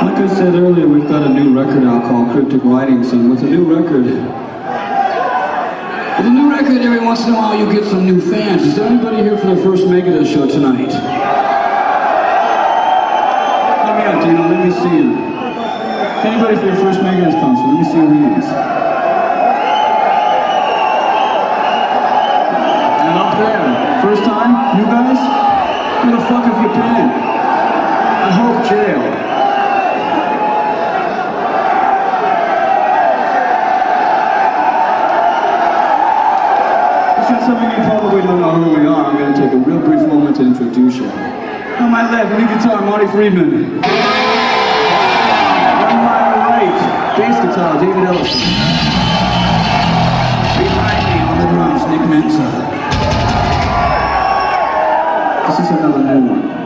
Like I said earlier, we've got a new record out called Cryptic Writings, and with a new record, every once in a while you get some new fans. Is there anybody here for the first Megadeth show tonight? Let me out, Dino, let me see you. Anybody for your first Megadeth concert? Let me see your hands. And up there, first time? You guys? Where the fuck have you been? I hope jail. Since some of you probably don't know who we are, I'm going to take a real brief moment to introduce you. On my left, lead guitar, Marty Friedman. On my right, bass guitar, David Ellison. Behind me on the drums, Nick Menza. This is another new one.